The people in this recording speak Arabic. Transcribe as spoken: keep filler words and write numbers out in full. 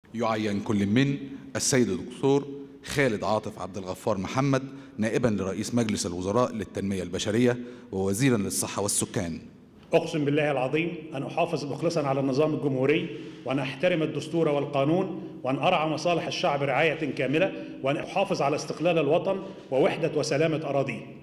يعين كل من السيد الدكتور خالد عاطف عبد الغفار محمد نائبا لرئيس مجلس الوزراء للتنمية البشرية ووزيرا للصحة والسكان. أقسم بالله العظيم أن أحافظ مخلصا على النظام الجمهوري، وأن أحترم الدستور والقانون، وأن أرعى مصالح الشعب رعاية كاملة، وأن أحافظ على استقلال الوطن ووحدة وسلامة أراضيه.